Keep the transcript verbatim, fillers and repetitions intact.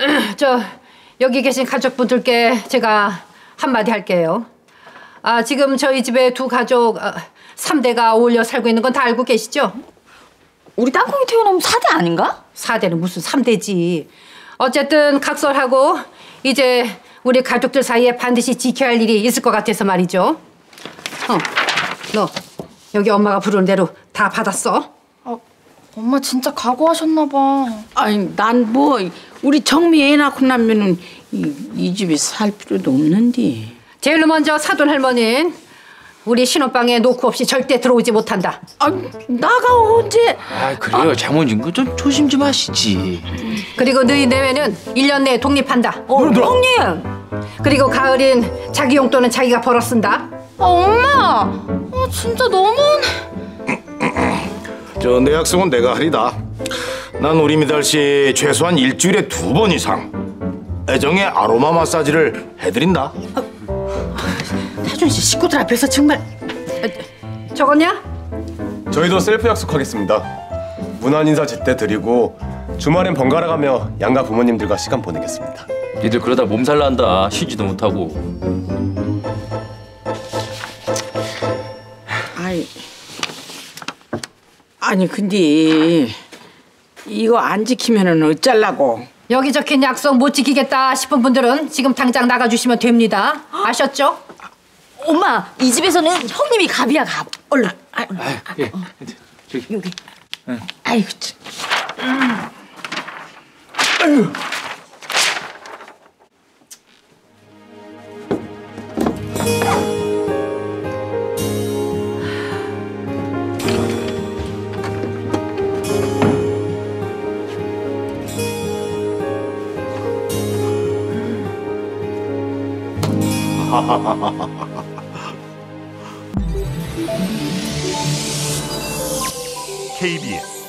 저 여기 계신 가족분들께 제가 한마디 할게요. 아, 지금 저희 집에 두 가족 아, 삼 대가 어울려 살고 있는 건 다 알고 계시죠? 우리 땅콩이 태어나면 사 대 아닌가? 사 대는 무슨 삼 대지. 어쨌든 각설하고 이제 우리 가족들 사이에 반드시 지켜야 할 일이 있을 것 같아서 말이죠. 어, 너 여기 엄마가 부르는 대로 다 받았어? 아, 엄마 진짜 각오하셨나 봐. 아니 난 뭐 우리 정미 애 낳고 나면은 이, 이 집에 살 필요도 없는데. 제일 먼저 사돈 할머니는 우리 신혼방에 노크 없이 절대 들어오지 못한다. 아 나가 언제? 아 그래요. 장모님 그 좀 조심 좀 하시지. 그리고 너희 내외는 일 년 내에 독립한다. 어, 형님! 그리고 가을인 자기 용돈은 자기가 벌어 쓴다. 아, 엄마! 아, 진짜 너무하네. 저 내 약속은 내가 하리다. 난 우리 미달 씨 최소한 일주일에 두 번 이상 애정의 아로마 마사지를 해드린다. 태준 씨 식구들 앞에서 정말 적었냐? 저희도 셀프 약속하겠습니다. 문안 인사 제때 드리고 주말엔 번갈아 가며 양가 부모님들과 시간 보내겠습니다. 니들 그러다 몸살 난다. 쉬지도 못하고. 아이 아니 근데 이거 안 지키면은 어쩌려고? 여기 적힌 약속 못 지키겠다 싶은 분들은 지금 당장 나가주시면 됩니다. 아셨죠? 엄마, 이 집에서는 형님이 갑이야, 갑. 얼른. 아, 아, 예. 저기. 여기. 응. 아이고 참. 케이비에스